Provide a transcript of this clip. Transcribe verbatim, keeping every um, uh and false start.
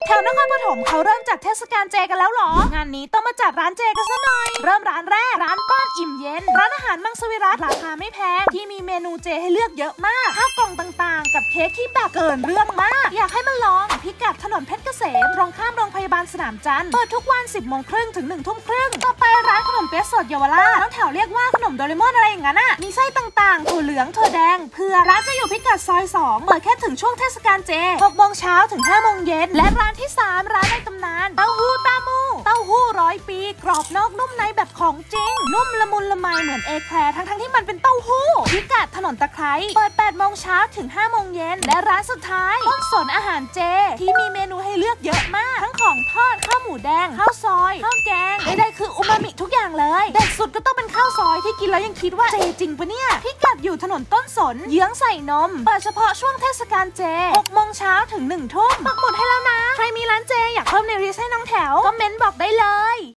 แถวนครปฐมเขาเริ่มจัดเทศกาลเจกันแล้วหรองานนี้ต้องมาจัดร้านเจกันซะหน่อยเริ่มร้านแรกร้านป้อนอิ่มเย็นร้านอาหารมังสวิรัติราคาไม่แพงที่มีเมนูเจให้เลือกเยอะมากข้าวกล่องต่างๆกับเค้กที่แบบเกินเรื่องมากอยากให้มาลองพิกัดถนนเพชรเกษมตรงข้ามโรงพยาบาลสนามจันทร์เปิดทุกวันสิบโมงครึ่งถึงหนึ่งทุ่มครึ่งต่อไปร้านขนมเปี๊ยะสดเยาวราชน้องแถวเรียกว่าขนมโดเรมอนอะไรอย่างนั้นอ่ะมีไส้ต่างๆถั่วเหลืองถั่วแดงเผือกร้านจะอยู่พิกัดซอยสองเปิดแค่ถึงช่วงเทศกาลเจหกโมงเช้าถึงห้าโมงเย็นและร้านที่สามร้านในตำนานเต้าหู้ตามูเต้าหู้ร้อยปีกรอบนอกนุ่มในแบบของจริงนุ่มละมุนละไมเหมือนเอแคลร์ทั้งๆที่มันเป็นเต้าหู้พิกัดถนนตะไคร้เปิดแปดโมงเช้าถึงห้าโมงเย็นและร้านสุดท้ายต้นสนอาหารเจที่มีเมนูให้เลือกเยอะมากทั้งของทอดข้าวหมูแดงข้าวซอยข้าวแกงใดๆคืออูมามิทุกอย่างเลยเด็ดสุดก็ต้องเป็นข้าวซอยที่กินแล้วยังคิดว่าเจจริงปะเนี่ยพิกัดอยู่ถนนต้นสนเยื้องใส่นมเปิดเฉพาะช่วงเทศกาลเจหกโมงเช้าถึงหนึ่งทุ่มปักหมุดให้แล้วนะใครมีร้านเจอยากเพิ่มในลิสต์ให้น้องแถวคอมเมนต์บอกได้เลย